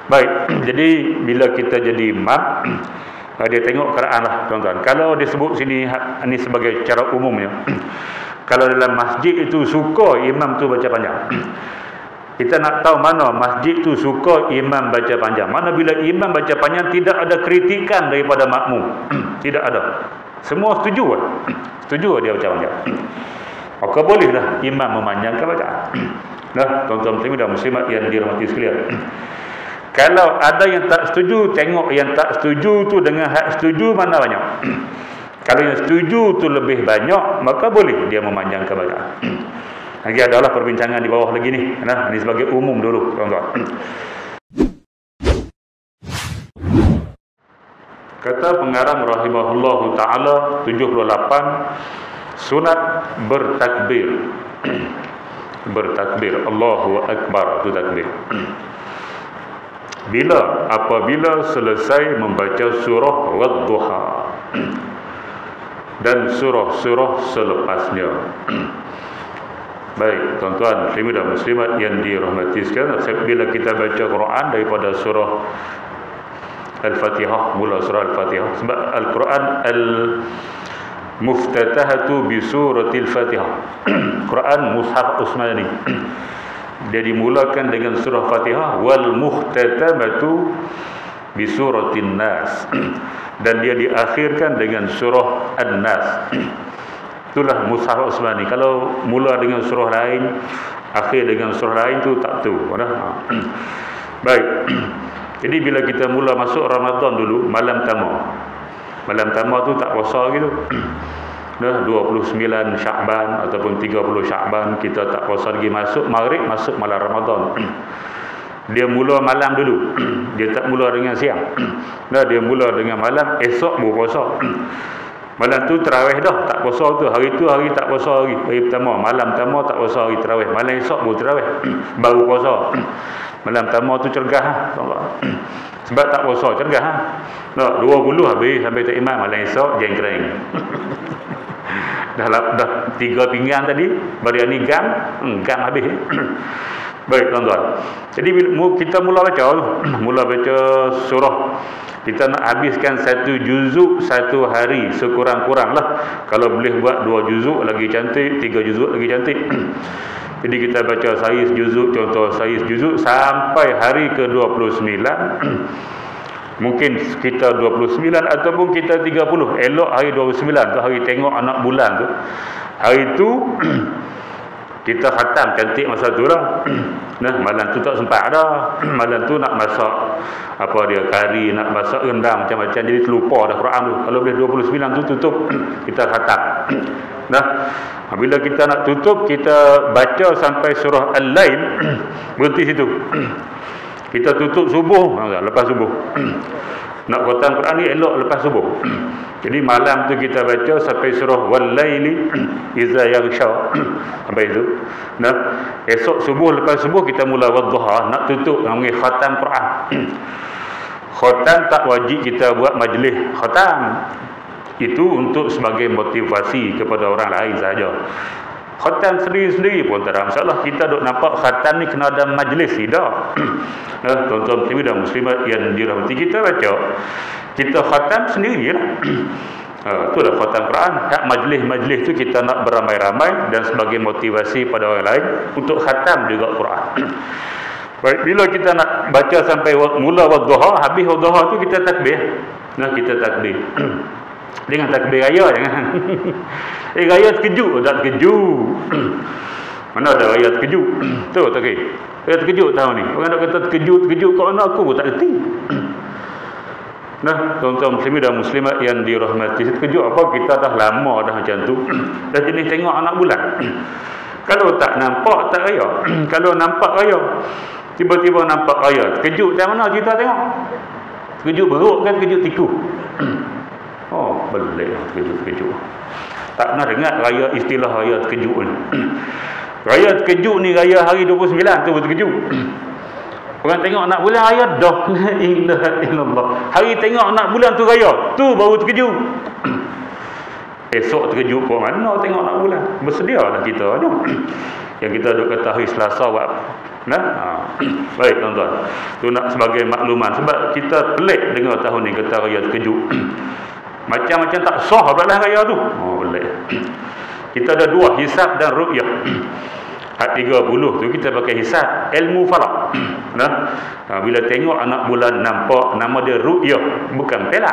Baik, jadi bila kita jadi imam, dia tengok keadaan lah tuan-tuan. Kalau disebut sini ini sebagai cara umumnya, kalau dalam masjid itu suka imam tu baca panjang, kita nak tahu mana masjid tu suka imam baca panjang. Mana bila imam baca panjang tidak ada kritikan daripada makmum. Tidak ada. Semua setuju lah. Setuju dia baca panjang. Maka bolehlah imam memanjangkan bacaan. Nah, tuan-tuan muslimin dan muslimat yang dirahmati sekalian. Kalau ada yang tak setuju, tengok yang tak setuju tu dengan hak setuju mana banyak. Kalau yang setuju tu lebih banyak, maka boleh dia memanjangkan bacaan. Lagi adalah perbincangan di bawah lagi ni. Nah, ini sebagai umum dulu, tuan-tuan. Kata pengarang rahimahullahu ta'ala 78, sunat bertakbir. Bertakbir, Allahu Akbar, itu takbir. Apabila selesai membaca surah Wad-Duha dan surah-surah selepasnya. Baik, tuan-tuan muslimin dan muslimat yang dirahmati sekalian, bila kita baca Quran daripada surah Al-Fatihah, mula surah Al-Fatihah, sebab Al-Quran Al-Muftatahatu bi suratil Fatihah. Quran Mushaf Utsmani. Dia dimulakan dengan surah Fatihah, wal muhtatamatu bi suratin Nas, dan dia diakhirkan dengan surah An-Nas. Itulah Mushaf Utsmani. Kalau mula dengan surah lain, akhir dengan surah lain tu tak tu. Baik. Jadi bila kita mula masuk Ramadan dulu, malam tama. Malam tama tu tak puasa gitu. Dah 29 Syakban ataupun 30 Syakban kita tak puasa lagi, masuk Maghrib, masuk malam Ramadan. Dia mula malam dulu. Dia tak mula dengan siang. Dah dia mula dengan malam, esok baru puasa. Malam tu tarawih dah, tak puasa tu. Hari tu hari tak puasa hari. Hari pertama, malam pertama tak puasa hari tarawih. Malam esok baru tarawih. Baru puasa. Malam pertama tu cergah. Sebab tak puasa cergah. Nah, 20 habis sampai tak imam, malam esok jengkring. Dah 3 pinggang tadi, biryani gam habis. Baik tuan-tuan. Jadi kita mula baca surah, kita nak habiskan 1 juzuk 1 hari sekurang-kuranglah. Kalau boleh buat 2 juzuk lagi cantik, 3 juzuk lagi cantik. Jadi kita baca sehari sejuzuk, contoh sehari sejuzuk sampai hari ke-29. Mungkin kita 29 ataupun kita 30. Elok hari 29 tu, hari tengok anak bulan tu. Hari tu kita khatam cantik masa tu lah. Nah, malam tu tak sempat dah. Malam tu nak masak kari, nak masak rendang macam-macam, jadi terlupa dah Quran tu. Kalau boleh 29 tu tutup, kita khatam. Nah, bila kita nak tutup, kita baca sampai surah Al-Lail, berhenti situ. Kita tutup subuh, lepas subuh. Nak khatam Quran ni elok lepas subuh. Jadi malam tu kita baca sampai surah Wal-Laili Iza Yaghsha, sampai itu. Nah, esok subuh, lepas subuh kita mula Wad-Duha, nak tutup dengan khatam Quran. Khatam tak wajib kita buat majlis khatam. Itu untuk sebagai motivasi kepada orang lain saja. Khatam sendiri-sendiri pun tak ada masalah. Kita duk nampak khatam ni kena ada majlis, tidak. Nah, tuan-tuan muslimin dan muslimat yang dirahmati, kita baca, kita khatam sendirilah. Itulah khatam Quran. Hak majlis-majlis tu kita nak beramai-ramai dan sebagai motivasi pada orang lain untuk khatam juga Quran. Baik, bila kita nak baca sampai mula Wad-Duha, habis Wad-Duha tu kita takbir. Nah, kita takbir. Dengan takbir raya jangan. Raya terkejut, tak terkejut. Mana ada raya terkejut? Tu tak okey. Raya terkejut tahun ni. Orang nak kata terkejut kat mana, aku pun tak reti. Nah, tuan-tuan muslimin dan muslimat yang dirahmati, terkejut apa? Kita dah lama dah macam tu. Dah jenis tengok anak bulan. Kalau tak nampak tak raya. Kalau nampak raya, tiba-tiba nampak raya, terkejut macam mana kita tengok? Terkejut beruk kan, terkejut tiku. Oh, belik terkejut. Tak pernah dengar raya, istilah raya terkejut ni. Raya terkejut ni raya hari 29 tu terkejut. Orang tengok anak bulan raya dah. La ilaha illallah. Hari tengok anak bulan tu raya, tu baru terkejut. Esok terkejut pun mana tengok anak bulan. Bersedialah kita. Yang kita duk kata hari Selasa buat Nah, baik tuan-tuan. Tu nak sebagai makluman sebab kita pelik dengar tahun ni kata raya terkejut. Macam-macam tak sah pula raya tu. Oh, pelik. Kita ada dua, hisab dan ru'yah. Had 30 tu kita pakai hisab, ilmu falak. Nah, bila tengok anak bulan nampak, nama dia ru'yah, bukan pelak.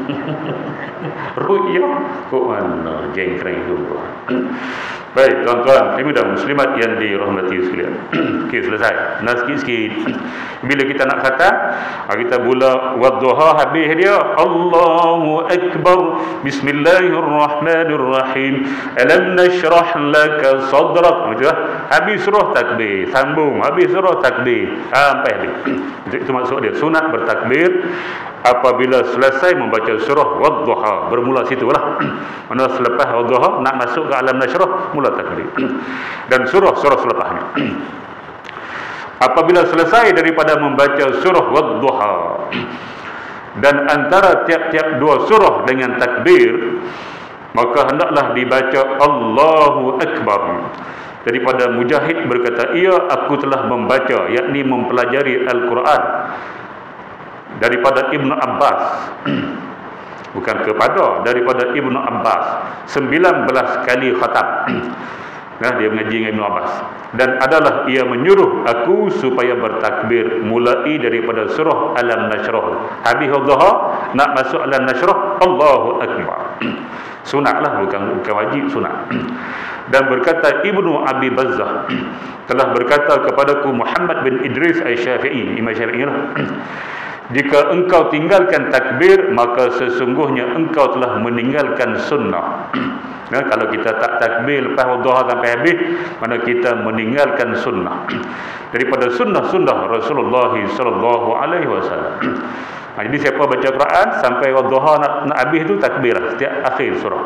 Ru'yah kok mana jengkreng tu. Baik tuan-tuan dan muslimat yang dirahmati sekalian. Okey, selesai. Nah, sikit-sikit bila kita nak kata, kita mula wadduha, habis dia Allahu akbar, bismillahirrahmanirrahim, alam nashrah laka sadrak. Macam habis surah takbir, sambung, habis surah takbir sampai habis. Itu maksud dia, sunat bertakbir apabila selesai membaca surah wadduha, bermula situlah. Mana selepas wadduha nak masuk ke alam nashrah, mula takbir. Dan surah-surah selepasnya. Apabila selesai daripada membaca surah wadduha, dan antara tiap-tiap dua surah dengan takbir, maka hendaklah dibaca Allahu akbar. Daripada Mujahid berkata, ia aku telah membaca, yakni mempelajari Al-Quran daripada Ibnu Abbas. Bukan kepada, daripada Ibnu Abbas 19 kali khatam. Nah, dia mengaji dengan Ibnu Abbas. Dan adalah ia menyuruh aku supaya bertakbir mulai daripada surah Alam Nashrah. Habis wadduha nak masuk Alam Nashrah, Allahu akbar. Sunatlah, bukan wajib, sunat. Dan berkata Ibnu Abi Bazzah, telah berkata kepadaku Muhammad bin Idris Al-Syafi'i, Imam Syafi'i lah, jika engkau tinggalkan takbir, maka sesungguhnya engkau telah meninggalkan sunnah. Nah, kalau kita tak takbir lepas wadduha sampai habis, mana kita meninggalkan sunnah daripada sunnah-sunnah Rasulullah sallallahu alaihi wasallam. Jadi siapa baca Quran sampai wadduha nak habis tu takbirlah setiap akhir surah.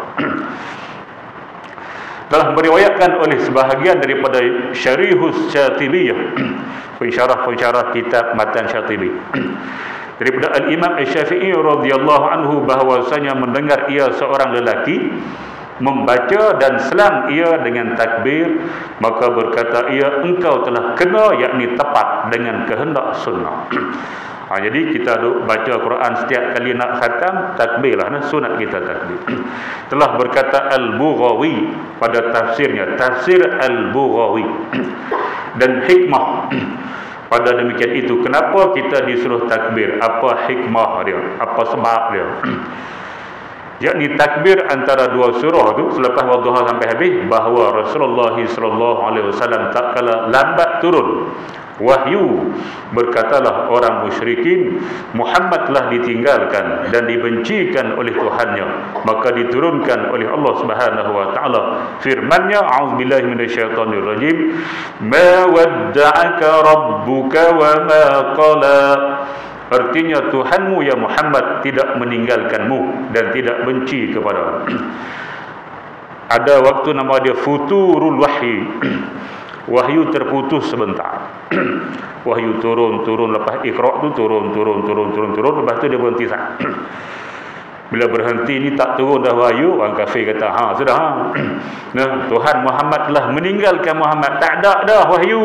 Telah meriwayatkan oleh sebahagian daripada Syarihus Syatibiyah, pensyarah-pensyarah kitab Matan Syatibi, daripada Al-Imam Al-Syafi'i radhiyallahu anhu, bahawasanya mendengar ia seorang lelaki membaca dan selang ia dengan takbir, maka berkata ia, engkau telah kena, yakni tepat dengan kehendak sunnah. Jadi kita duk baca Quran setiap kali nak khatam, takbirlah, sunat kita takbir. Telah berkata Al-Bughawi pada tafsirnya, tafsir Al-Bughawi, dan hikmah pada demikian itu, kenapa kita disuruh takbir, apa hikmah dia, apa sebab dia. Yakni takbir antara dua surah tu selepas wadduha sampai habis, bahawa Rasulullah sallallahu alaihi wasallam tak kala lambat turun wahyu, berkatalah orang musyrikin, Muhammad telah ditinggalkan dan dibencikan oleh Tuhannya, maka diturunkan oleh Allah Subhanahu wa taala firman-Nya, a'udzubillahi minasyaitonir rajim, ma wadda'aka rabbuka wa ma qala. Artinya Tuhanmu ya Muhammad tidak meninggalkanmu dan tidak benci kepadamu. Ada waktu nama dia futurul wahyi. Wahyu terputus sebentar. Wahyu turun lepas Iqra tu turun, lepas tu dia berhenti sah. Bila berhenti ni tak turun dah wahyu, orang kafir kata, sudah. Nah, Tuhan Muhammad telah meninggalkan Muhammad, tak ada dah wahyu.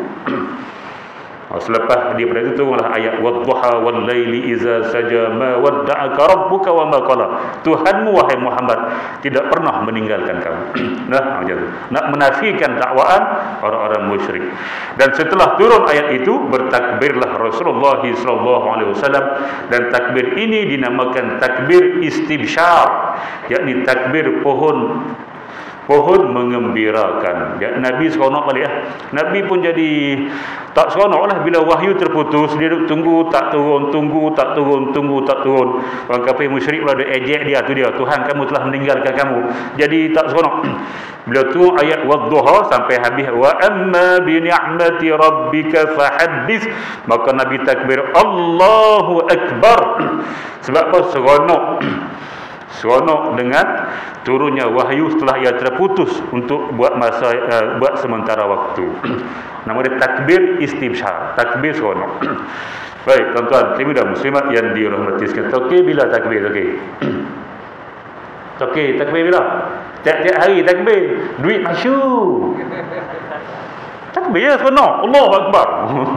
Selepas daripada itu turunlah ayat wadduha wal laili iza saja ma wadda'aka rabbuka wa ma qala. Tuhanmu wahai Muhammad tidak pernah meninggalkan kamu. Nah, macam tu. Nak menafikan dakwaan orang-orang musyrik. Dan setelah turun ayat itu, bertakbirlah Rasulullah sallallahu alaihi wasallam, dan takbir ini dinamakan takbir istibsyar, yakni takbir pohon mengembirakan. Nabi seronok balik lah. Nabi pun jadi tak seronok lah bila wahyu terputus. Dia tunggu tak turun. Orang kafir musyrik pula ada ejek dia, tu dia, Tuhan kamu telah meninggalkan kamu. Jadi tak seronok. Bila tu ayat wadduha sampai habis, wa amma bi ni'mati rabbika fahaddits, maka Nabi takbir Allahu akbar. Sebab apa? Seronok dengan turunnya wahyu setelah ia terputus untuk buat sementara waktu. Nama dia takbir istibsyar, takbir seronok. Baik tuan-tuan dan muslimat yang dirahmati sekalian. Okey, bila takbir? Okey, takbir bila? Tiap-tiap hari takbir, duit masyur. Takbir ya seronok. Allahu Akbar.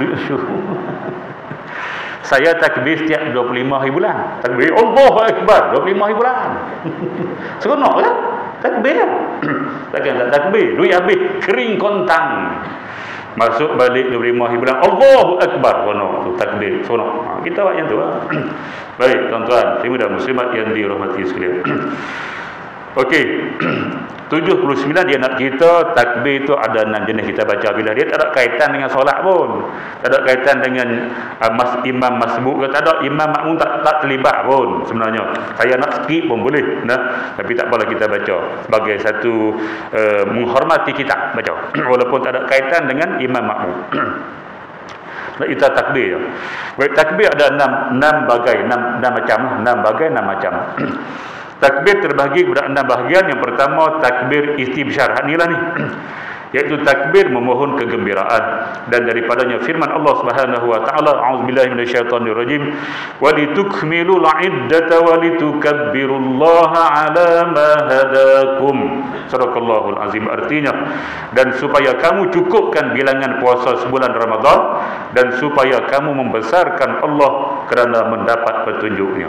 Saya takbir setiap 25 hari bulan. Takbir Allahu Akbar 25 hari bulan. Seronok kan? Takbir. Takkan tak takbir, duit habis kering kontang. Masuk balik 25 hari bulan Allahu Akbar. Seronok tu takbir. Seronok. Kita buat yang tu lah. Baik tuan-tuan, muslimin dan muslimat yang dirahmati sekalian. Okey. 79 dia nak kita takbir tu ada 6 jenis kita baca bila dia tak ada kaitan dengan solat pun. Tak ada kaitan dengan imam masbuk ke, tak ada, imam makmum tak terlibat pun sebenarnya. Saya nak skip pun boleh, nah. Tapi tak apalah kita baca sebagai satu menghormati kita baca walaupun tak ada kaitan dengan imam makmum. Kita takbir. Baik, takbir ada 6 bagai, 6 macam, 6 bagai 6 macam. Takbir terbahagi kepada 6 bahagian. Yang pertama takbir istibsyar. Inilah ni, iaitu takbir memohon kegembiraan, dan daripadanya firman Allah Subhanahu wa taala, a'udzubillahi minasyaitonirrajim, wa litukmilul 'iddata wa litukabbirullaha 'ala ma hadakum. Sadaqallahul azim. Artinya, dan supaya kamu cukupkan bilangan puasa sebulan Ramadan, dan supaya kamu membesarkan Allah kerana mendapat petunjuknya.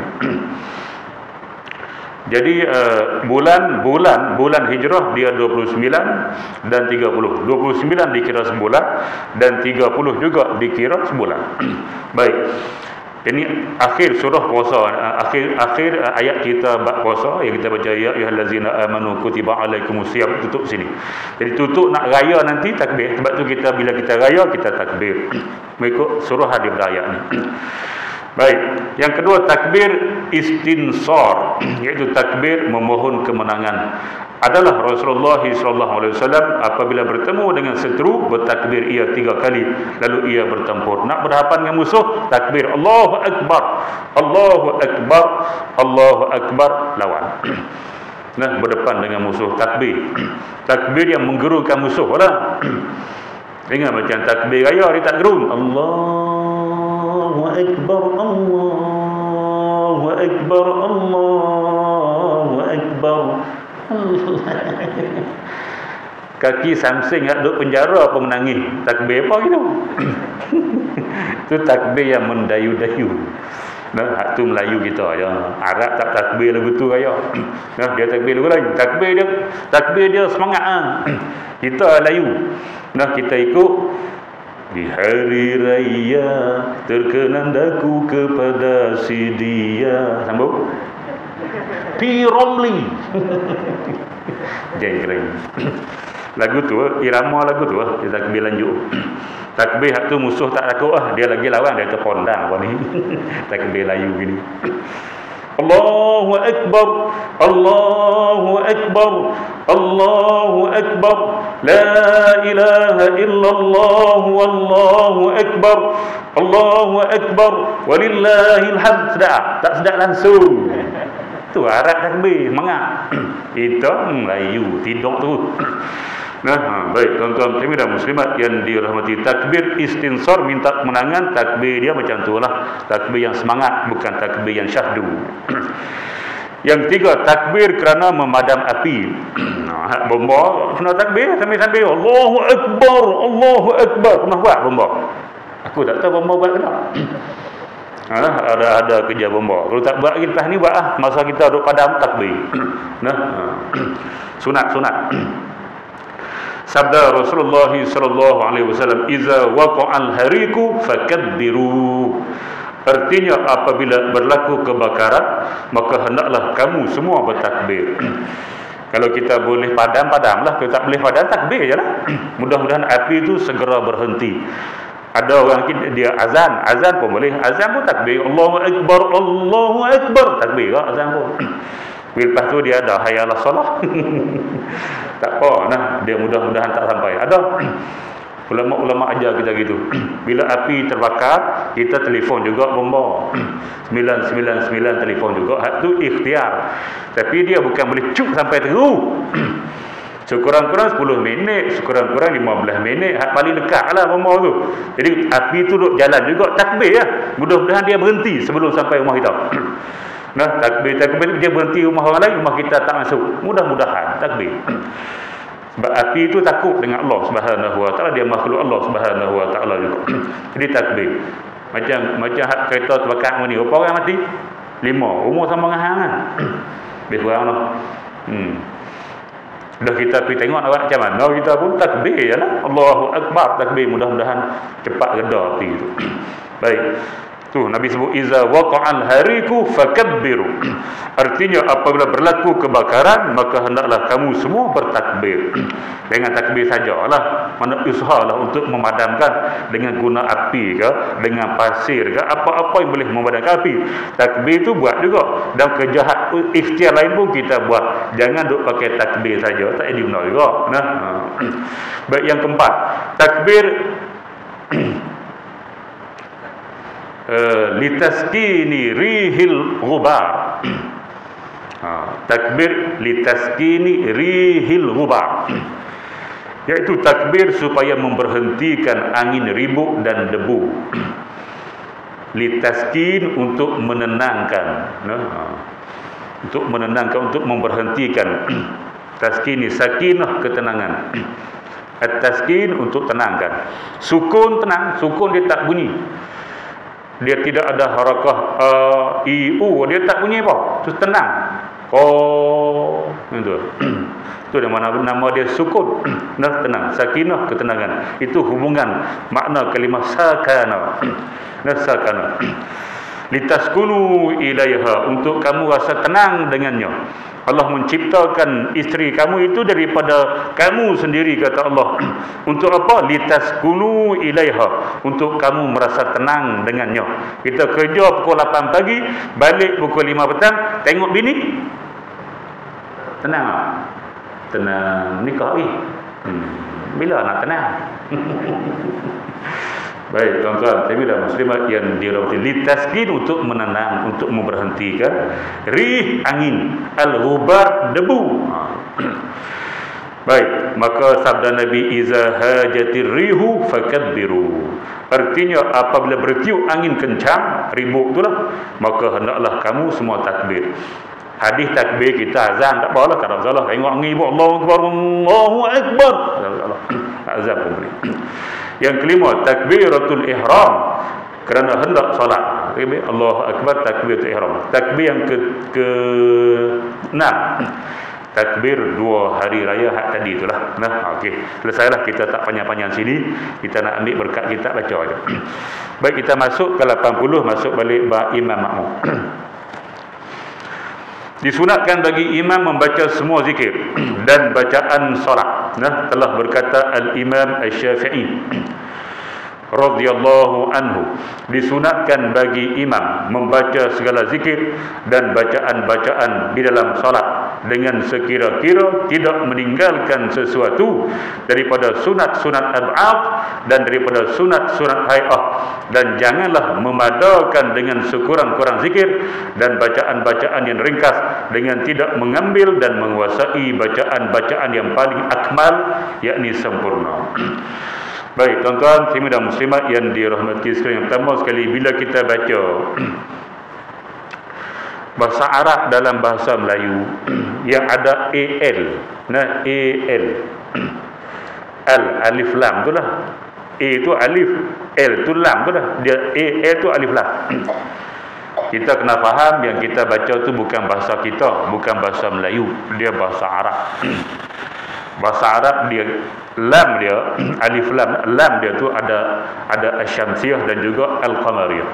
Jadi bulan hijrah dia 29 dan 30. 29 dikira sebulan dan 30 juga dikira sebulan. Baik. Ini akhir surah puasa, akhir ayat kita bab puasa yang kita baca, ya ayyuhallazina amanu kutiba alaikumusiyam, tutup sini. Jadi tutup nak raya nanti takbir. Sebab tu kita bila kita raya kita takbir mengikut surah daripada ayat ni. Baik, yang kedua takbir istinsar, iaitu takbir memohon kemenangan. Adalah Rasulullah SAW apabila bertemu dengan seteru bertakbir ia 3 kali, lalu ia bertempur. Nak berhadapan dengan musuh, takbir Allahu Akbar, Allahu Akbar, Allahu Akbar, lawan. Nah, berdepan dengan musuh, takbir. Takbir yang menggerunkan musuh lah. Dengar macam takbir raya dia tak gerun. Allahu Akbar, Allahu Akbar, Allahu Akbar. Kaki samsing nak duduk penjara apa menangis. Takbir apa gitu? Itu takbir yang mendayu-dayu. Nah, hak tu Melayu kita je. Arab tak takbir lagu tu raya. Nah, dia takbir lagu lain. Takbir dia semangat ah. Kita Melayu. Nah, kita ikut di hari raya terkenang daku kepada si dia. Sambung. P. Romli. Jeng-jeng. Lagu tu, irama lagu tu dia takbir lanjut. Takbir hak tu musuh tak takut dia lagi lawan, dia terpondang apa ni. Takbir layu gini. Allahu Akbar, Allahu Akbar, Allahu Akbar, la ilaha illallah, wallahu akbar, Allahu Akbar, walillahil hamd. Tak sedap langsung. Tu Arab takbir, semangat. Itu Melayu, tidur tu. Nah, baik tuan-tuan dan muslimat yang dirahmati, takbir istinsar minta kemenangan, takbir dia macam tu lah, takbir yang semangat, bukan takbir yang syahdu. Yang ketiga, takbir kerana memadam api. Nah, bomba kena takbir sambil-sambil Allahu Akbar, Allahu Akbar. Pernah buat bomba? Aku tak tahu bomba buat kena. Ada kerja bomba. Kalau tak buat lagi lepas ni buat lah. Masa kita duduk padam takbir. Nah, sunat. Sabda Rasulullah sallallahu alaihi wasallam, "Iza waqa'al hariku fakabbiru." Artinya apabila berlaku kebakaran, maka hendaklah kamu semua bertakbir. Kalau kita boleh padamlah, kalau tak boleh padam takbir jelah. Mudah-mudahan api itu segera berhenti. Ada orang dia azan pun boleh, azan pun takbir, Allahu Akbar, Allahu Akbar, takbir lah azan pun. Lepas tu dia ada hayalah salah. Tak apa nah, dia mudah-mudahan tak sampai. Ada ulama-ulama ajar kita gitu. Bila api terbakar, kita telefon juga bomba. 999 telefon juga. Hak tu ikhtiar. Tapi dia bukan boleh cuk sampai teru. Sekurang-kurang 10 minit, sekurang-kurang 15 minit, hak paling dekat lah bomba tu. Jadi api tu duk jalan juga, takbir lah. Mudah-mudahan dia berhenti sebelum sampai rumah kita. Nah, takbir dia berhenti rumah orang lain, rumah kita tak masuk. Mudah-mudahan takbir. Sebab api itu takut dengan Allah Subhanahu wa taala, dia makhluk Allah Subhanahu wa taala juga. Jadi takbir. Macam hak kereta terbakar ni, berapa orang mati? 5. Umur sama dengan hang kan. Lebih kurang lah. Dah kita pergi tengok awak macam mana, kita pun takbir jelah. Allahu akbar, takbir, mudah-mudahan cepat reda api itu. Baik. Tu Nabi sebut iza waqa'al hariku fakabbiru. Artinya apabila berlaku kebakaran, maka hendaklah kamu semua bertakbir. Dengan takbir sajalah. Mana usahalah untuk memadamkan dengan guna api ke, dengan pasir ke, apa-apa yang boleh memadamkan api. Takbir tu buat juga. Dan kejahat ikhtiar lain pun kita buat. Jangan duk pakai takbir saja, tak ada guna juga. Nah. Baik, yang keempat, takbir litaskini rihil ghubar. Takbir litaskini rihil ghubar, iaitu takbir supaya memberhentikan angin ribut dan debu. Litaskin untuk menenangkan, untuk menenangkan, untuk memberhentikan. Taskini sakinah, ketenangan. At-taskin untuk tenangkan. Sukun tenang, sukun dia tak bunyi. Dia tidak ada harakah dia tak bunyi apa. Itu tenang. Itu. Itu nama dia sukun. Nah, tenang. Sakinah, ketenangan. Itu hubungan makna kalimah sakana. Nah, sakana. Litaskunu ilaiha, untuk kamu rasa tenang dengannya. Allah menciptakan isteri kamu itu daripada kamu sendiri, kata Allah. Untuk apa? Litaskunu ilaiha, untuk kamu merasa tenang dengannya. Kita kerja pukul 8 pagi, balik pukul 5 petang, tengok bini, tenang tak? Tenang. Nikah ni bila nak tenang? Baik, tuan-tuan, tapi dah muslimat yang dirahmati, litaskin untuk menenang, untuk memberhentikan. Rih, angin. Al-ghubar, debu. Baik, maka sabda Nabi, iza hajatir rihu fakabbiru. Artinya apabila bertiup angin kencang, ribut itulah, maka hendaklah kamu semua takbir. Hadis takbir kita azan tak apalah, tak ada masalah. Tengok angin ribut, Allahu akbar, Allahu akbar. Azan pun boleh. Yang kelima, takbiratul ihram, kerana hendak solat. Allahu akbar, takbiratul ihram. Takbir yang ke-6, takbir 2 hari raya hak tadi itulah. Nah, okey. Selesailah, kita tak panjang-panjang sini. Kita nak ambil berkat, kita baca aja. Baik, kita masuk ke 80, masuk balik bab imam makmum. Disunatkan bagi imam membaca semua zikir dan bacaan solat. Nah, telah berkata Al-Imam Asy-Syafi'i radhiyallahu anhu, disunatkan bagi imam membaca segala zikir dan bacaan-bacaan di dalam salat dengan sekira-kira tidak meninggalkan sesuatu daripada sunat-sunat ab'ad dan daripada sunat-sunat hay'ah, dan janganlah memadakan dengan sekurang-kurang zikir dan bacaan-bacaan yang ringkas dengan tidak mengambil dan menguasai bacaan-bacaan yang paling akmal, yakni sempurna. Baik, tuan-tuan, muslimin dan muslimat yang dirahmati sekalian, yang pertama sekali, bila kita baca bahasa Arab dalam bahasa Melayu yang ada AL, nah, AL, Al, alif lam tu lah. A tu alif, L tu lam tu lah. Dia AL tu alif lam. Kita kena faham yang kita baca tu bukan bahasa kita, bukan bahasa Melayu, dia bahasa Arab. Bahasa Arab dia lam dia, alif lam dia tu ada asyamsiyah dan juga al-qamariyah.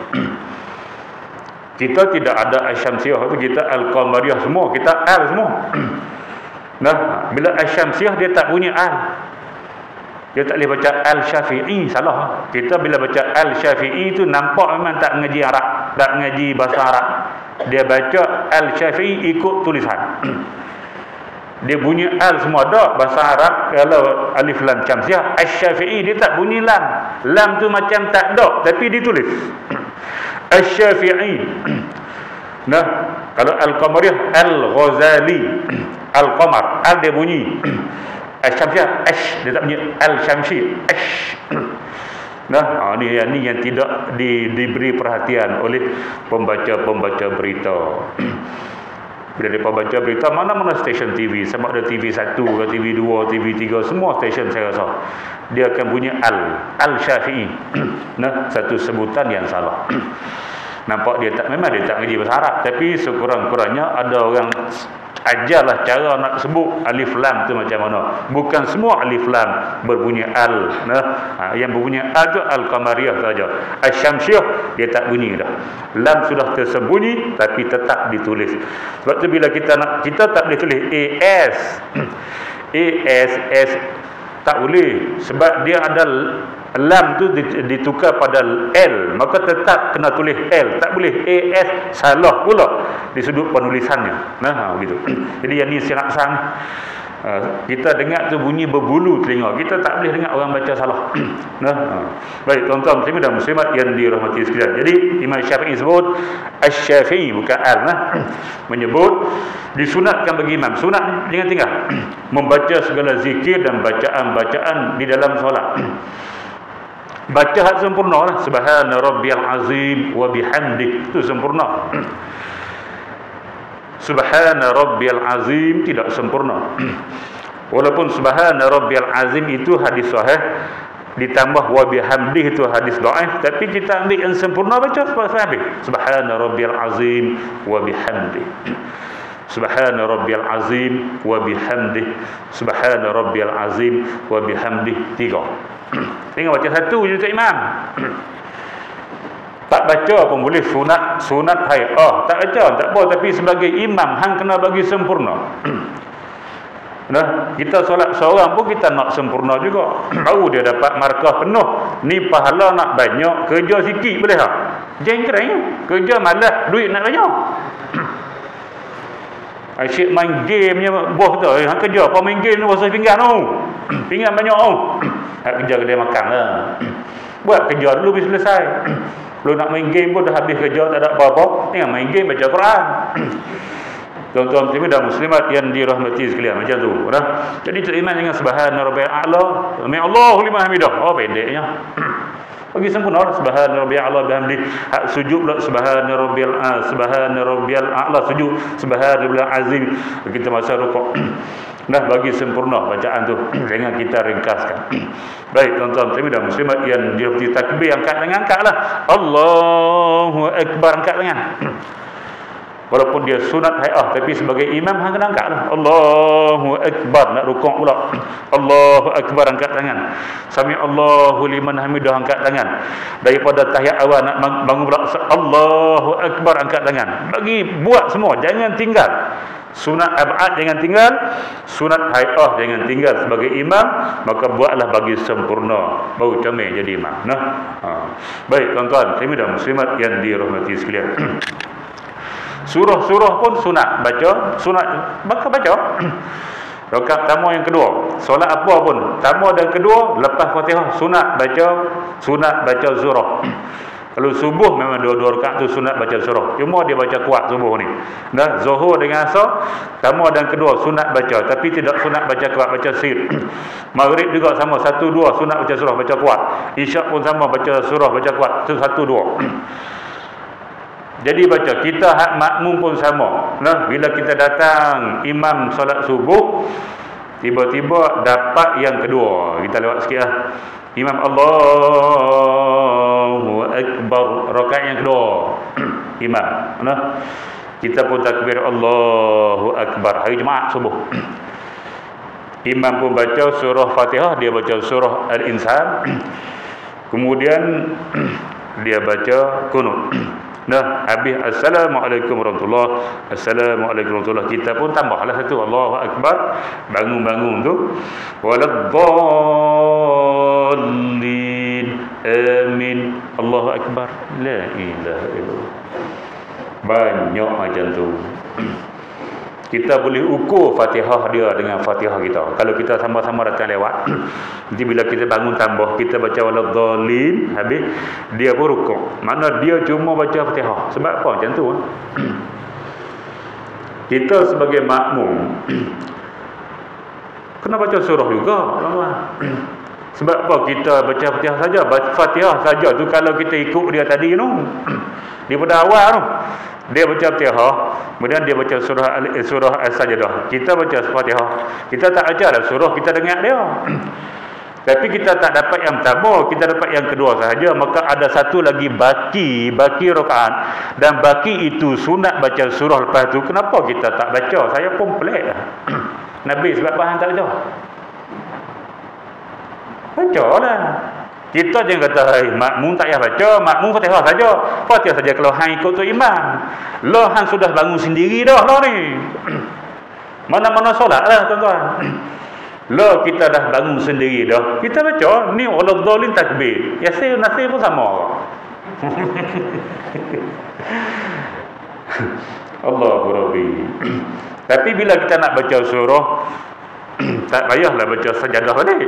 Kita tidak ada asyamsiyah tu, kita al-qamariyah semua, kita al semua. Nah, bila asyamsiyah dia tak punya al. Dia tak boleh baca al-Syafi'i, salah. Kita bila baca al-Syafi'i tu nampak memang tak mengaji Arab, tak mengaji bahasa Arab. Dia baca al-Syafi'i ikut tulisan. Dia bunyi al semua dak bahasa Arab. Kalau alif lam syamsiah, asy-Syafi'i dia tak bunyi lam. Lam tu macam tak dak tapi ditulis asy-Syafi'i. Nah, kalau al-Qamariyah al-Ghazali, al-Qamar, al dia bunyi. Asy-Syamsiah ash, dia tak bunyi al-Syamsi ash. Nah, ini yang tidak diberi perhatian oleh pembaca-pembaca berita. Bila mereka baca berita, mana-mana stesen TV, sama ada TV 1 ke TV 2, TV 3, semua stesen saya rasa, dia akan bunyi Al-Syafi'i. Nah, satu sebutan yang salah. Nampak memang dia tak ngaji bahasa Arab, tapi sekurang-kurangnya ada orang ajarlah cara nak sebut alif lam tu macam mana. Bukan semua alif lam berbunyi al. Yang berbunyi al tu al-qamariyah saja. Asy-syamsiyah dia tak bunyi dah. Lam sudah tersembunyi tapi tetap ditulis. Sebab tu bila kita tak boleh tulis AS tak boleh, sebab dia ada lam tu ditukar pada L, maka tetap kena tulis L, tak boleh AS, salah pula di sudut penulisannya. Begitu. Jadi yang ni sangat sang. Kita dengar tu bunyi berbulu telinga, kita tak boleh dengar orang baca salah. Baik tuan-tuan muslimin dan muslimat yang dirahmati sekalian. Jadi Imam Syafi'i sebut Asy-Syafi'i bukan al, menyebut disunatkan bagi imam, sunat jangan tinggal, membaca segala zikir dan bacaan-bacaan di dalam solat. Baca hak sempurna lah. Subhana rabbiyal azim wa bihamdih, itu sempurna. Subhana rabbiyal azim tidak sempurna. Walaupun subhana rabbiyal azim itu hadis sahih, ditambah wa bihamdih itu hadis dhaif, tapi kita ambil yang sempurna, baca habis. Subhana rabbiyal azim wa bihamdih. Subhana rabbiyal azim wa bihamdih. Subhana rabbiyal azim wa bihamdih. 3. Tengok baca satu je untuk imam. Tak baca pun boleh, sunat hai'ah. Tak baca tak apa, tapi sebagai imam hang kena bagi sempurna. Kita solat seorang pun kita nak sempurna juga. Baru dia dapat markah penuh. Ni pahala nak banyak, kerja sikit boleh tak? Jengkreng, kerja malas, duit nak banyak. Asyik main game je bos tu. Hang kerja apa main game tu basuh pinggan tu. Pinggan banyak tu. Hang kerja kedai makan lah. Buat kerja dulu habis selesai. Kalau nak main game pun dah habis kerja, tak ada apa-apa, tinggal main game, baca Quran. Tuan-tuan muslimin dan muslimat yang dirahmati sekalian, macam tu. Jadi tu iman dengan subhana rabbiyal a'la, sami Allahu liman hamidah. Pendeknya. Bagi sempurna subhana rabbiyal a'la bihamdi. Hak sujud pula subhana rabbiyal a'la, sujud subhana rabbiyal azim. Kita masa rukuk. Bagi sempurna bacaan tu. Jangan kita ringkaskan. Baik tuan-tuan muslimin dan muslimat yang dirahmati, takbir angkat tangan, angkatlah. Allahu akbar, angkat tangan. Walaupun dia sunat hai'ah, tapi sebagai imam hang kena angkatlah. Allahu akbar, nak rukuk pula. Allahu akbar, angkat tangan. Sami Allahu liman hamidah, angkat tangan. Daripada tahiyat awal nak bangun pula, Allahu akbar, angkat tangan. Bagi buat semua, jangan tinggal. Sunat ab'ad jangan tinggal, sunat hai'ah jangan tinggal. Sebagai imam, maka buatlah bagi sempurna, baru comel jadi imam. Baik tuan-tuan muslimin dan muslimat yang dirahmati sekalian. Surah-surah pun sunat baca, baca. Rakaat tamu yang kedua, solat apa pun, tamu dan kedua lepas Fatihah sunat baca surah. Kalau subuh memang dua-dua rakaat tu sunat baca surah. Cuma dia baca kuat subuh ni. Zuhur dengan asar, tamu dan kedua sunat baca, tapi tidak sunat baca kuat, baca sir. Maghrib juga sama, 1, 2 sunat baca surah, baca kuat. Isyak pun sama, baca surah, baca kuat. Itu 1, 2. Jadi baca, kita hak makmum pun sama. Bila kita datang imam solat subuh, tiba-tiba dapat yang kedua, kita lewat sikit lah. Imam Allahu akbar, rakaat yang kedua. Imam, kita pun takbir Allahu akbar, hari Jumaat subuh. Imam pun baca surah Fatihah, dia baca surah Al-Insan. Kemudian dia baca kunut. Habis Assalamualaikum warahmatullahi, Assalamualaikum warahmatullahi, kita pun tambahlah satu Allahu akbar, bangun tu waladdallin amin, Allahu akbar, la ilaha illallah. Banyak macam tu. Kita boleh ukur Fatihah dia dengan Fatihah kita. Kalau kita sama-sama datang lewat, nanti bila kita bangun tambah, kita baca waladdallin, habis dia pun rukuk. Mana dia cuma baca Fatihah. Sebab apa macam tu? Kita sebagai makmum kena baca surah juga. Sebab apa kita baca Fatihah saja? Fatihah saja tu kalau kita ikut dia tadi tu, daripada awal tu dia baca Fatihah, Kemudian dia baca surah As-Sajdah. Kita baca Fatihah. Kita tak ajarlah surah, kita dengar dia. Tapi kita tak dapat yang pertama, kita dapat yang kedua sahaja. Maka ada satu lagi baki rakaat. Dan baki itu sunat baca surah lepas tu. Kenapa kita tak baca? Saya pun pelik lah. Nabi sebab faham tak baca? Baca lah. Kita jangan kata, makmum tak payah baca, makmum Fatihah saja. Fatihah saja kalau hang ikut tu imam. Lah hang sudah bangun sendiri dah lah ni. Mana-mana solat lah tuan-tuan. Lah kita dah bangun sendiri dah. Kita baca, ni waladhdallin takbir. Yasin nasir pun sama. Allahu Rabbi. Tapi bila kita nak baca surah, tak payahlah baca sajadah balik.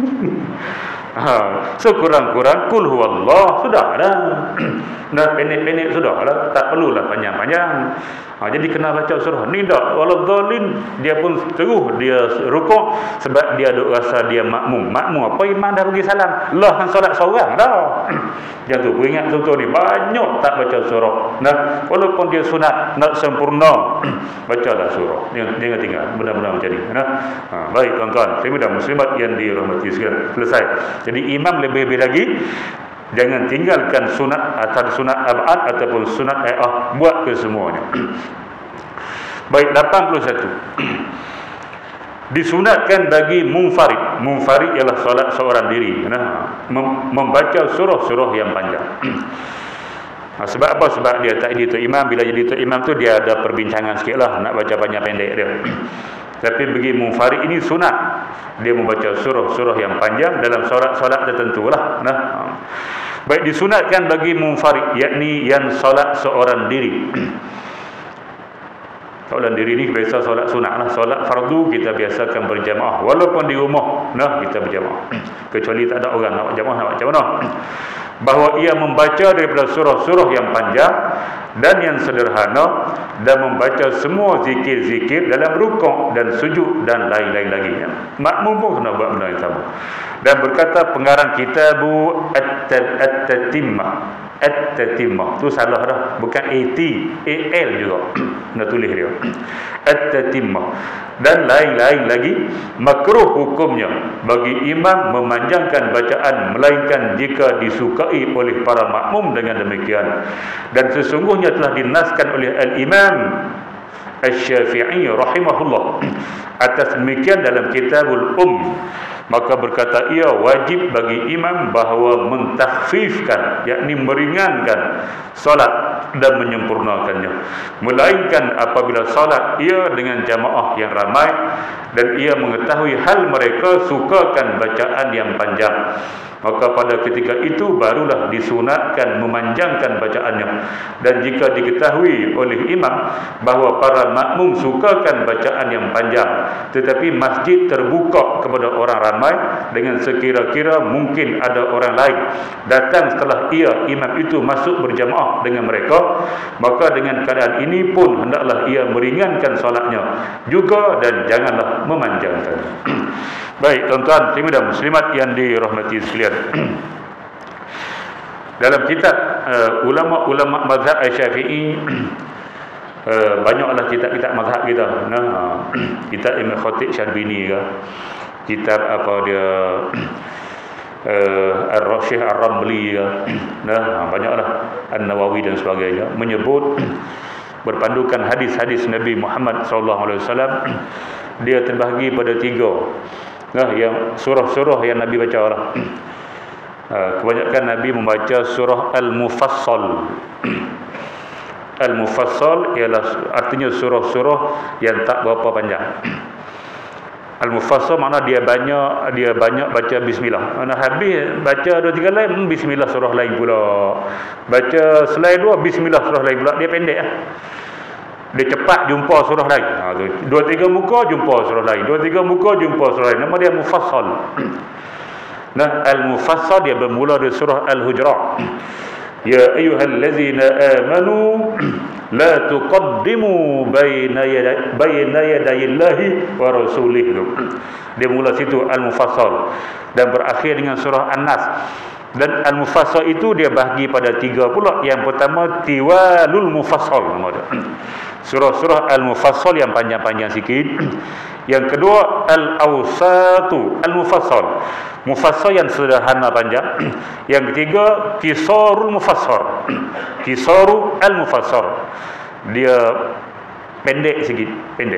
So kurang-kurang kul huwallah sudahlah. Dah pendek-pendek sudahlah, tak perlulah panjang-panjang. Jadi kena baca surah ni dak waladhdallin, dia pun terus dia rukuk sebab dia duk rasa dia makmum. Makmum apa, imam dah pergi salam. Lah hang solat seorang dah. Jangan tu ingat tuan-tuan ni banyak tak baca surah. Nah, walaupun dia sunat nak sempurna, bacalah surah. Jangan tinggal benda-benda macam ni. Nah. Baik tuan-tuan, muslimin dan muslimat yang dirahmati sekalian. Selesai. Jadi imam lebih-lebih lagi jangan tinggalkan sunat atau sunat abad ataupun sunat buat kesemuanya. Baik, 81. Disunatkan bagi munfarid. Munfarid ialah solat seorang diri. Membaca surah-surah yang panjang. Sebab apa? Sebab dia tak jadi tu imam. Bila jadi tu imam tu dia ada perbincangan sikit lah, nak baca panjang pendek dia. Tapi bagi munfarid ini sunat, dia membaca surah-surah yang panjang dalam solat-solat tertentu lah. Baik, disunatkan bagi munfarid, yakni yang solat seorang diri. Solat diri ni biasa solat sunat lah. Solat fardu kita biasakan berjamaah, walaupun di rumah kita berjamaah, kecuali tak ada orang nak berjamaah, nak macam mana. Bahawa ia membaca daripada surah-surah yang panjang dan yang sederhana, dan membaca semua zikir-zikir dalam rukuk dan sujud dan lain-lain lagi. Makmum pun kena buat benda yang sama. Dan berkata pengarang kitabu At-Tatimmah. At-Tatimmah tu salah dah, bukan AL juga. Nak tulis dia At-Tatimmah. Dan lain-lain lagi, makruh hukumnya bagi imam memanjangkan bacaan melainkan jika disukai oleh para makmum dengan demikian. Dan sesungguhnya telah dinaskan oleh Al-Imam Asy-Syafi'i rahimahullah atas demikian dalam Kitabul Maka berkata ia wajib bagi imam bahawa mentakhfifkan, yakni meringankan solat dan menyempurnakannya, melainkan apabila solat ia dengan jamaah yang ramai dan ia mengetahui hal mereka sukakan bacaan yang panjang. Maka pada ketika itu barulah disunatkan memanjangkan bacaannya. Dan jika diketahui oleh imam bahawa para makmum sukakan bacaan yang panjang, tetapi masjid terbuka kepada orang ramai dengan sekira-kira mungkin ada orang lain datang setelah imam itu masuk berjamaah dengan mereka, maka dengan keadaan ini pun hendaklah ia meringankan solatnya juga dan janganlah memanjangkan. Baik tuan-tuan dan muslimat yang dirahmati sekalian. Dalam kitab ulama-ulama mazhab Syafi'i, banyaklah kitab-kitab mazhab kita. Kitab Imam Khatib Syarbini ke, kitab apa dia Ar-Rasyih Ar-Ramli ke, banyaklah An-Nawawi dan sebagainya menyebut berpandukan hadis-hadis Nabi Muhammad SAW. Dia terbahagi pada 3. Yang surah-surah yang Nabi baca lah. Kebanyakan Nabi membaca surah Al-Mufassal. Al-Mufassal ialah artinya surah-surah yang tak berapa panjang. Al-Mufassal makna dia banyak baca bismillah. Mana habis baca 2-3 lain, bismillah surah lain pula. Baca selain 2 bismillah surah lain pula. Dia pendek lah. Dia cepat jumpa surah lain. 2-3 muka jumpa surah lain. 2-3 muka jumpa surah lain. Nama dia Mufassal. Al-Mufassal dia bermula dari surah Al-Hujurat. Ya ayyuhallazina amanu la tuqaddimu baina yadayillahi wa rasulih. Dia mula situ Al-Mufassal dan berakhir dengan surah An-Nas. Dan al-mufassal itu dia bahagi pada 3 pula. Yang pertama tiwalul mufassal, nama dia. Surah-surah al-mufassal yang panjang-panjang sikit. Yang kedua al-awsatu al-mufassal, mufassal yang sederhana panjang. Yang ketiga qisarul mufassal, qisaru al-mufassal, dia pendek sikit, pendek.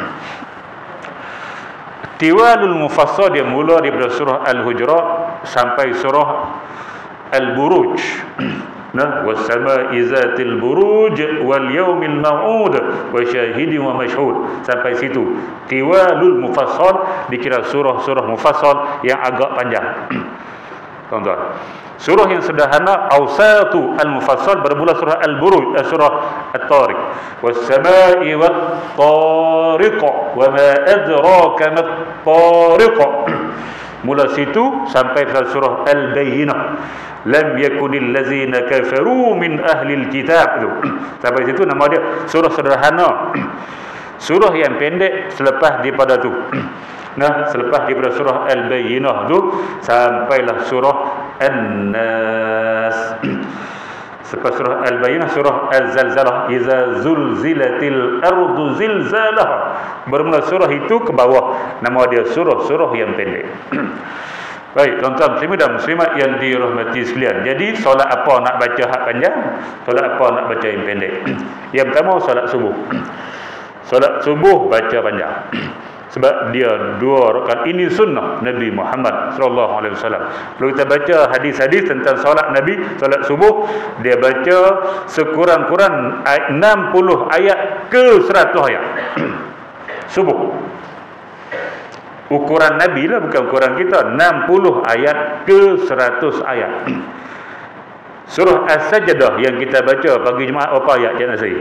Tiwalul mufassal dia mula daripada surah al-hujurat sampai surah al-buruj. Nah, was-sama'i zatil buruj wal yaumil maw'ud wa syahidin wa mashhud, sampai situ. Tiwalul mufassal dikira surah-surah mufassal yang agak panjang. Tuan-tuan, surah yang sederhana awsatu al-mufassal bermula surah al-buruj, surah at-tariq. Was-sama'i wat-tariq wa ma adraka mat-tariq, mula situ sampai surah al-bayyinah. Lam yakunil ladzina kafaru min ahlil kitab, sampai situ nama dia surah sederhana. Surah yang pendek selepas daripada tu. Nah, selepas daripada surah al-bayyinah tu sampailah surah an-nas. Selepas surah al-bayyinah surah az-zalzalah, iza zulzilatil ardu zilzalaha, bermula surah itu ke bawah, nama dia surah-surah yang pendek. Baik, tuan-tuan muslimin dan muslimat yang dirahmati sekalian. Jadi solat apa nak baca hak panjang, solat apa nak baca yang pendek? Yang pertama solat subuh. Solat subuh baca panjang. Sebab dia 2 rakaat, ini sunnah Nabi Muhammad sallallahu alaihi wasallam. Kalau kita baca hadis-hadis tentang solat Nabi, solat subuh, dia baca sekurang-kurang 60 ayat ke 100 ayat. Subuh. Ukuran Nabi lah, bukan ukuran kita. 60 ayat ke 100 ayat. Surah As-Sajdah yang kita baca pagi Jumaat apa ayat Cik Nasir?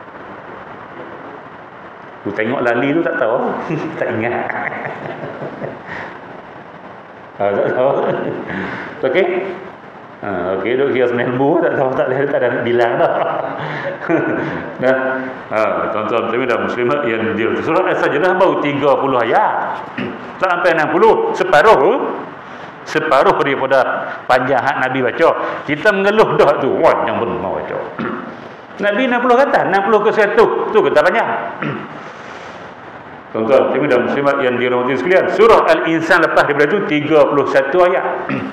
Aku tengok lali tu tak tahu. Tak ingat. Tak tahu. Okey? Okey, duk kira seminggu tak tahu, tak ada bilang dah. Nah, tuan-tuan dan muslimat yang dirahmati, surah As-Sajdah baru 30 ayat. Tak sampai 60, separuh daripada panjang hak Nabi baca. Kita mengeluh dah tu, wah yang benar baca. Nabi 60 kata, 60 ke 100 tu kata panjang. Tuan-tuan dan muslimat yang dirahmati sekalian, surah Al-Insan lepas daripada tu 31 ayat.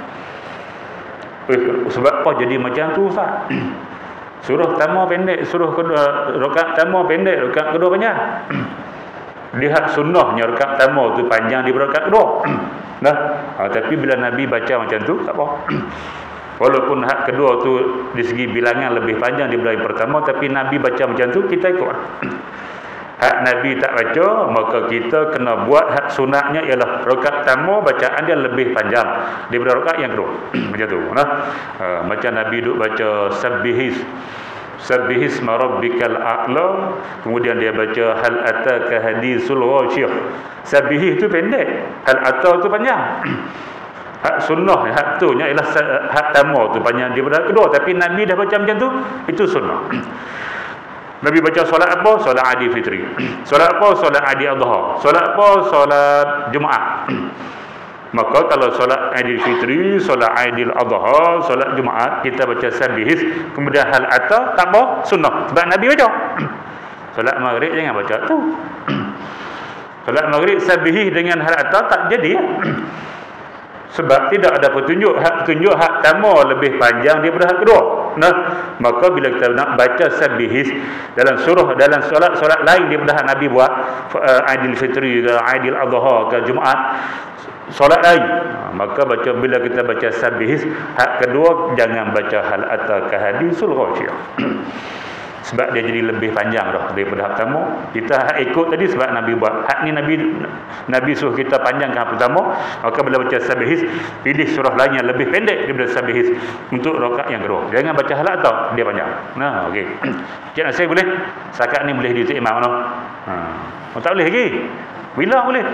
Sebab apa jadi macam tu Ustaz? Surah pertama pendek, surah kedua rakaat pertama pendek, rakaat kedua panjang. Lihat sunnahnya rakaat pertama tu panjang di rakaat kedua. Nah, tapi bila Nabi baca macam tu tak apa. Walaupun hak kedua tu di segi bilangan lebih panjang daripada yang pertama, tapi Nabi baca macam tu kita ikut. Hak Nabi tak baca, maka kita kena buat hak sunatnya, ialah rakaat pertama bacaan dia lebih panjang daripada rakaat yang kedua. Macam tu. Nah, macam Nabi duk baca Sabbihis rabbikal a'la, kemudian dia baca hal ataka hadisul ghasyiyah. Sabbih tu pendek, hal ata tu panjang. Hak sunnah, hak tu nya ialah hak pertama tu panjang daripada kedua, tapi Nabi dah baca macam tu, itu sunnah. Nabi baca solat apa? Solat Aidil Fitri. Solat apa? Solat Aidil Adha. Solat apa? Solat Jumaat. Maka kalau solat Aidil Fitri, solat Aidil Adha, solat Jumaat, kita baca Sabbihis, kemudian hal ata, tak apa, sunnah. Sebab Nabi baca. Solat Maghrib jangan baca tu. Solat Maghrib Sabbihis dengan hal ata tak jadi. Sebab tidak ada petunjuk hak pertama lebih panjang daripada hak kedua. Nah, maka bila kita nak baca Sabbihis dalam solat lain daripada hak Nabi buat, Aidil Fitri ke Aidil Adha ke Jumaat, solat lain, maka bila kita baca Sabbihis hak kedua jangan baca hal ataka hadisul ghasyiyah. Sebab dia jadi lebih panjang dah daripada hak pertama. Kita hak ikut tadi sebab Nabi buat. Hak ni Nabi suruh kita panjangkan hak pertama. Maka bila baca Sabbihis, pilih surah lain yang lebih pendek daripada Sabbihis untuk rakaat yang kedua. Jangan baca hal atau dia panjang. Nah, okey. Cik Nasir boleh? Setakat ni boleh diutuk imam no? Tak boleh lagi. Bila boleh?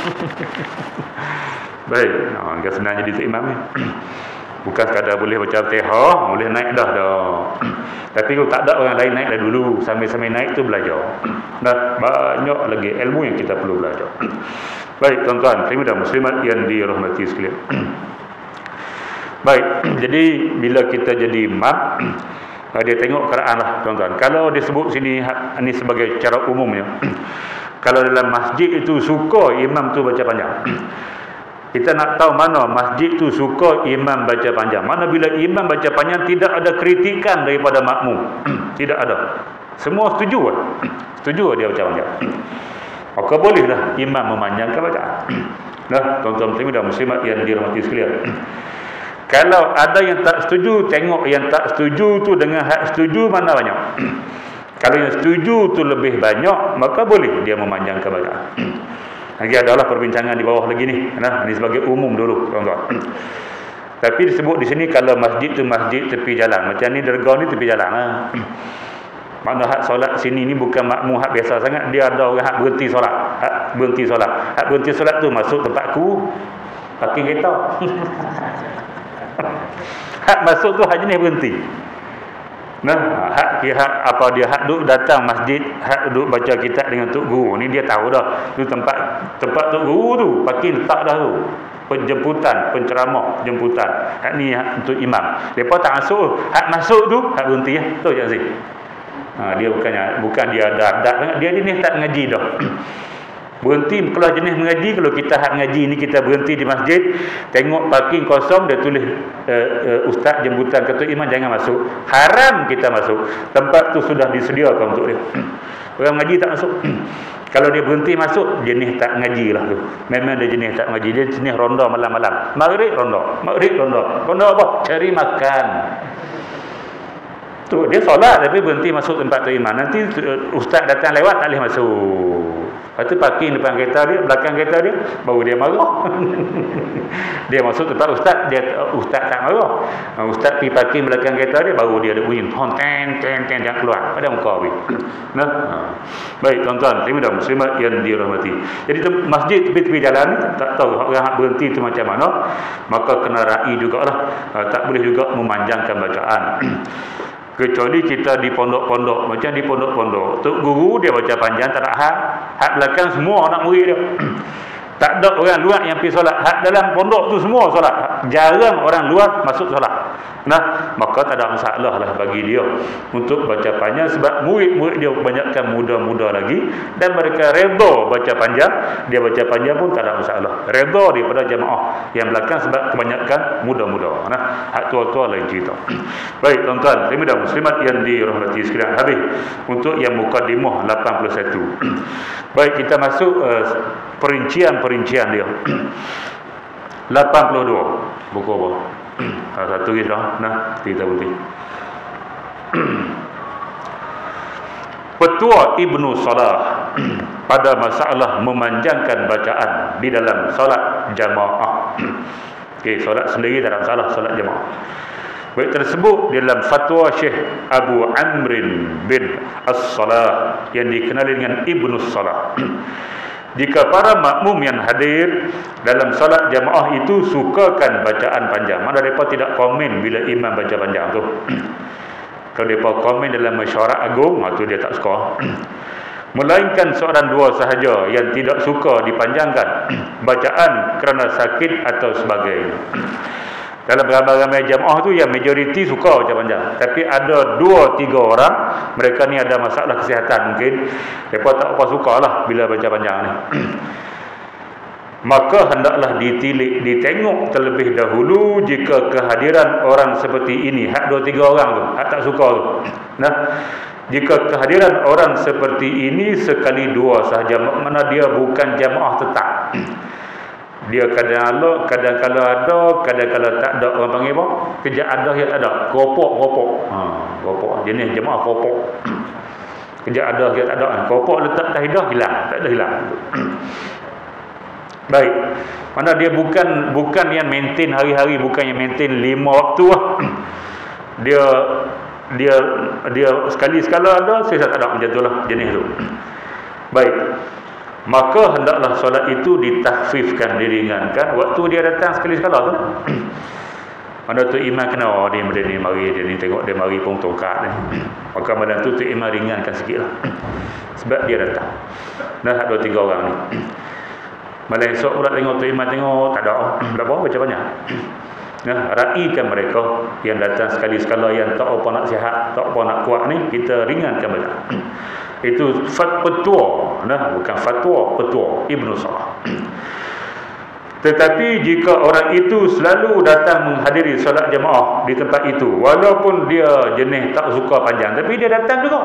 Baik. Enggak senang jadi imam ni. Bukan sekadar boleh baca Al-Fatihah, boleh naik dah. Tapi kalau tak ada orang lain naik dah dulu, sambil-sambil naik tu belajar. Dah banyak lagi ilmu yang kita perlu belajar. Baik tuan-tuan, muslimin dan muslimat yang dirahmati sekalian. Baik, jadi bila kita jadi imam, dia tengok Quran lah tuan-tuan. Kalau disebut sini ini sebagai cara umumnya, kalau dalam masjid itu suka imam tu baca panjang, kita nak tahu mana masjid tu suka imam baca panjang. Mana bila imam baca panjang tidak ada kritikan daripada makmum. Tidak ada. Semua setuju. Setuju dia baca panjang. Maka bolehlah imam memanjangkan bacaan. Nah, tuan-tuan muslimin dan muslimat yang dirahmati sekalian. Kalau ada yang tak setuju, tengok yang tak setuju tu dengan hak setuju mana banyak. Kalau yang setuju tu lebih banyak, maka boleh dia memanjangkan bacaan. Lagi adalah perbincangan di bawah lagi ni. Nah, ini sebagai umum dulu, tuan-tuan. Tapi disebut di sini kalau masjid tu masjid tepi jalan. Macam ni derga ni tepi jalan lah. Mana hak solat sini ni bukan makmum hak biasa sangat. Dia ada orang hak berhenti solat. Hak berhenti solat. Hak berhenti solat tu masuk tempatku, parking kereta. Hak masuk tu hak jenis berhenti. Nah, hak apa dia hak duduk datang masjid, hak duduk baca kitab dengan tok guru ni dia tahu dah. Tu tempat tok guru tu, parking letak dah tu. Penjemputan, penceramah, jemputan. Hak ni hak untuk imam. Depa tak masuk, hak masuk tu hak berhenti ya. Tu je sih. Dia bukan dia ada dia ni tak ngaji dah. Berhenti kalau jenis mengaji, kalau kita hak mengaji ni kita berhenti di masjid, tengok parking kosong, dia tulis ustaz jemputan ketua imam jangan masuk. Haram kita masuk. Tempat tu sudah disediakan untuk dia. Orang mengaji tak masuk. Kalau dia berhenti masuk, jenis tak ngaji lah tu. Memang dia jenis tak ngaji. Dia jenis ronda malam-malam. Maghrib ronda. Maghrib ronda. Ronda apa? Cari makan. Tu dia solat tapi berhenti masuk tempat tu imam. Nanti ustaz datang lewat tak boleh masuk. Lepas tu parking depan kereta dia, belakang kereta dia, baru dia marah. Dia masuk tempat ustaz, ustaz tak marah. Ustaz pergi parking belakang kereta dia, baru dia ada bunyi hon ten jangan keluar pada muka habis. Nah. Baik tuan-tuan, muslimin dan muslimat yang dirahmati. Jadi masjid tepi-tepi jalan ni tak tahu orang hak berhenti tu macam mana, maka kena rai jugalah. Tak boleh juga memanjangkan bacaan. Kecuali kita di pondok-pondok. Macam di pondok-pondok, tok guru dia baca panjang tak ada hak belakang semua anak murid dia. Tak ada orang luar yang pergi solat. Hak dalam pondok tu semua solat. Jarang orang luar masuk solat. Nah, maka tak ada masalah lah bagi dia untuk baca panjang sebab murid-murid dia kebanyakan muda-muda lagi dan mereka redha baca panjang. Dia baca panjang pun tak ada masalah. Redha daripada jemaah yang belakang sebab kebanyakan muda-muda. Nah, hak tua-tua lain cerita. Baik tuan-tuan, muslimin dan muslimat yang dirahmati sekalian, habis untuk yang mukadimah 81. Baik, kita masuk perincian dia. 82 buku apa? Satu lagi dah. Nah, kita berhenti. Petua Ibnu Salah pada masalah memanjangkan bacaan di dalam solat jamaah. Okey, solat sendiri tak ada masalah, solat jamaah. Baik, tersebut dalam fatwa Syekh Abu Amrin bin As-Salah yang dikenali dengan Ibnu Salah. Jika para makmum yang hadir dalam salat jamaah itu sukakan bacaan panjang, mana mereka tidak komen bila imam baca panjang tu. Kalau mereka komen dalam mesyuarat agung, itu dia tak suka. Melainkan seorang dua sahaja yang tidak suka dipanjangkan bacaan kerana sakit atau sebagainya. Dalam ramai-ramai jamaah tu yang majoriti suka baca panjang. Tapi ada 2-3 orang, mereka ni ada masalah kesihatan mungkin. Mereka tak apa sukalah bila baca panjang ni. Maka hendaklah ditilik, ditengok terlebih dahulu jika kehadiran orang seperti ini. Hak 2-3 orang tu, hak tak suka tu. Nah, jika kehadiran orang seperti ini sekali dua sahaja, mana dia bukan jamaah tetap. Dia kadang-kadang ada, kadang-kadang tak ada. Orang panggil apa? Kejap ada, kejap tak ada. Keropok. Keropok. Jenis jemaah keropok. Kejap ada, kejap tak ada. Keropok letak tahidah, hilang. Tak ada hilang. Baik. Mana dia bukan yang maintain hari-hari, bukan yang maintain 5 waktu lah. Dia sekali-sekala ada, saya tak ada macam tu lah jenis tu. Baik. Maka hendaklah solat itu ditakhfifkan, diringankan waktu dia datang sekali-sekala tu. Mana tu imam kena dia ni mari, dia ni tengok dia mari pun tongkat ni. Maka malam tu imam ringankan sikitlah. Sebab dia datang. Nah, ada 2-3 orang ni. Malam esok pula tengok tu imam tengok tak ada. Tak apa baca banyak. Raikan mereka yang datang sekali-sekala, yang tak apa nak sihat, tak apa nak kuat ni, kita ringankan mereka. Itu petua, bukan fatwa, petua Ibnu Salah. Tetapi jika orang itu selalu datang menghadiri solat jemaah di tempat itu, walaupun dia jenis tak suka panjang, tapi dia datang juga.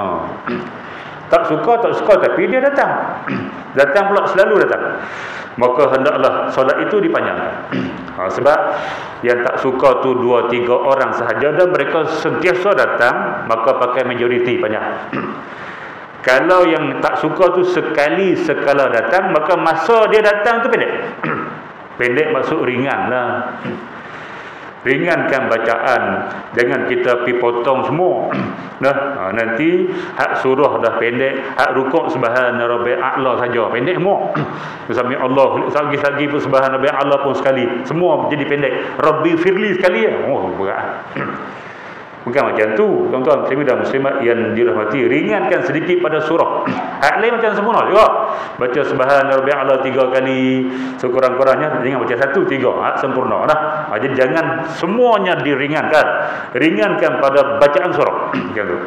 Tak suka tapi dia datang. Datang pula, selalu datang. Maka hendaklah solat itu dipanjangkan. Sebab yang tak suka tu 2-3 orang sahaja dan mereka sentiasa datang, maka pakai majoriti panjang. Kalau yang tak suka tu sekala datang, maka masa dia datang tu pendek. Pendek maksud ringan lah. Ringankan bacaan, jangan kita pergi potong semua. Nanti hak surah dah pendek, hak rukuk subhana rabbil a'la saja pendek semua. Sami Allah lagi pun subhana rabbil a'la pun sekali, semua jadi pendek. Rabbi firli sekali ya. Berat. Bukan macam tu, tuan-tuan muslimin dan muslimat yang dirahmati. Ringankan sedikit pada surah. Hak lain macam sempurna juga. Baca subhana rabbil a'la 3 kali, sekurang-kurangnya jangan baca 1, 3. Hak sempurna dah. Jadi jangan semuanya diringankan. Ringankan pada bacaan surah. Macam tu.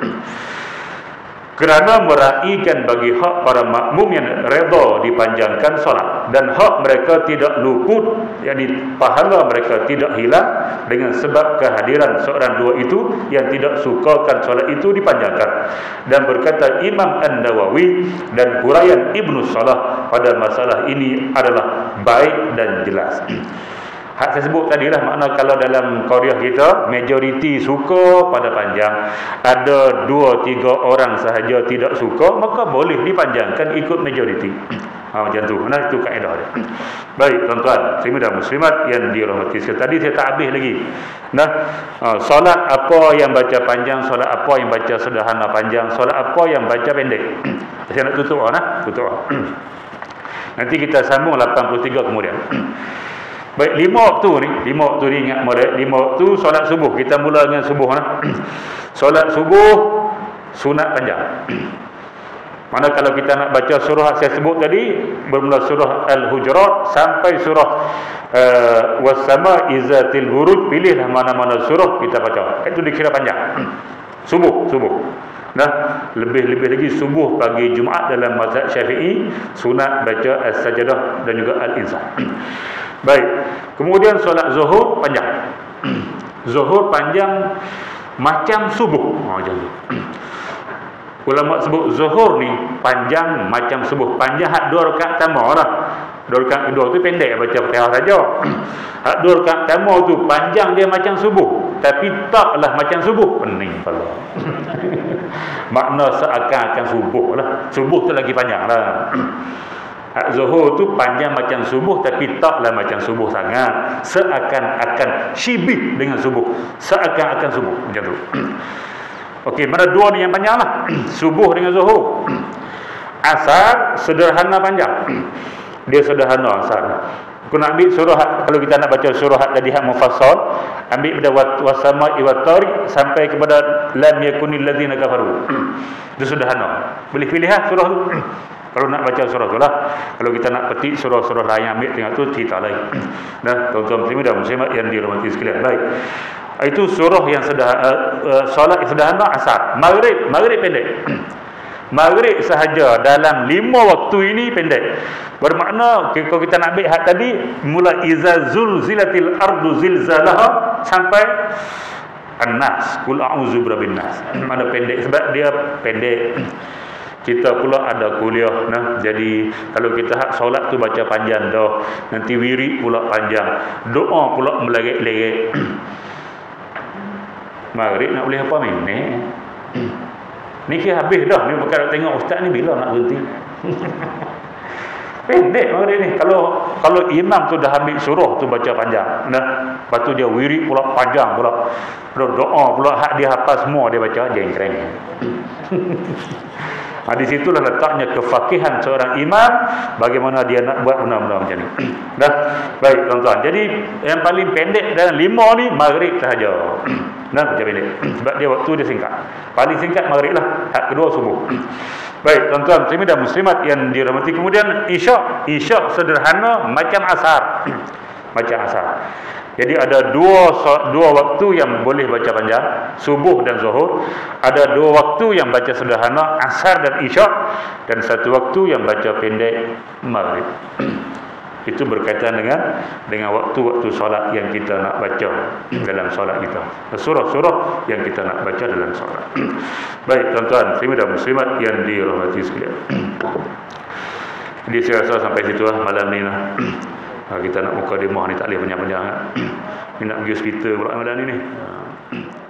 Kerana meraihkan bagi hak para makmum yang redha dipanjangkan solat, dan hak mereka tidak luput, yakni pahala mereka tidak hilang dengan sebab kehadiran seorang dua itu yang tidak sukakan solat itu dipanjangkan. Dan berkata Imam An-Nawawi dan huraian Ibnu Salah pada masalah ini adalah baik dan jelas. Hak saya sebut tadi lah, makna kalau dalam qaryah kita majoriti suka pada panjang, ada 2-3 orang sahaja tidak suka, maka boleh dipanjangkan ikut majoriti. Macam tu. Itu kaedah dia. Baik tuan-tuan muslimin dan muslimat yang dirahmati sekalian. Tadi saya tak habis lagi. Solat apa yang baca panjang, solat apa yang baca sederhana panjang, solat apa yang baca pendek. Saya nak tutup tutup. Nanti kita sambung 83 kemudian. Baik, 5 waktu ni ingat molek, 5 waktu solat subuh. Kita mula dengan subuh Solat subuh sunat panjang. Mana kalau kita nak baca surah saya sebut tadi, bermula surah Al-Hujurat sampai surah Was-Sama'i Zatil Buruj, pilihlah mana-mana surah kita baca. Itu dikira panjang. Subuh. Lebih-lebih lagi subuh pagi Jumaat dalam mazhab Syafi'i sunat baca As-Sajdah dan juga Al-Insan. Baik. Kemudian solat zuhur panjang. Zuhur panjang macam subuh. Macam tu. Ulama sebut zuhur ni panjang macam subuh. Panjang hak 2 rakaat pertama lah. 2 rakaat kedua tu pendek baca Fatihah saja. Hak 2 rakaat pertama tu panjang dia macam subuh, tapi taklah macam subuh. Pening pula. Makna seakan-akan subuh lah. Subuh tu lagi panjang lah. Hak zuhur tu panjang macam subuh, tapi taklah macam subuh sangat. Seakan-akan syibih dengan subuh. Seakan-akan subuh. Macam tu. Okey, mana dua ni yang panjang lah. Subuh dengan zuhur. Asar sederhana panjang. Dia sederhana asar. Aku nak ambil surah, kalau kita nak baca surah tadi hak mufassal, ambil pada wasama'i wattariq sampai kepada lam yakunil ladzina kafaru. Itu sederhana. Boleh pilih surah tu. Kalau nak baca surah tu lah. Kalau kita nak petik surah-surah lain, ambil tengok tu cerita lain. Tuan-tuan muslimin dan muslimat yang dirahmati sekalian. Baik. Itu surah yang solat sederhana asar. Maghrib pendek. Maghrib sahaja dalam 5 waktu ini pendek. Bermakna kalau kita nak ambil hak tadi, mula iza zulzilatil ardu zilzalaha sampai an-nas, qul a'udzu birabbin nas. Mana pendek sebab dia pendek. Kita pula ada kuliah jadi kalau kita hak solat tu baca panjang dah, nanti wirid pula panjang, doa pula melegek-legek. Maghrib nak boleh apa minit ni kira habis dah ni. Bukan nak tengok ustaz ni bila nak berhenti. Pendek maghrib ni. Kalau imam tu dah ambil surah tu baca panjang, lepas tu dia wirid pula panjang pula, doa pula hak dia hafal semua dia baca jengkreng. Di situlah letaknya kefakihan seorang imam, bagaimana dia nak buat benda-benda macam ni. Baik tuan-tuan. Jadi yang paling pendek dalam 5 ni maghrib sahaja. Macam pendek. Sebab dia waktu dia singkat. Paling singkat maghrib lah. Hak kedua subuh. Baik tuan-tuan muslimin dan muslimat yang dirahmati. Kemudian isyak sederhana macam asar. Macam asar. Jadi ada dua waktu yang boleh baca panjang, subuh dan zuhur. Ada dua waktu yang baca sederhana, asar dan isyak, dan satu waktu yang baca pendek, maghrib. Itu berkaitan dengan waktu-waktu solat yang kita nak baca dalam solat kita, surah-surah yang kita nak baca dalam solat. Baik tuan-tuan muslimin dan muslimat yang dirahmati sekalian. Jadi saya rasa sampai situ lah malam ni lah. Kita nak mukadimah ni tak boleh panjang-panjang. Ni nak pergi hospital pula malam ni.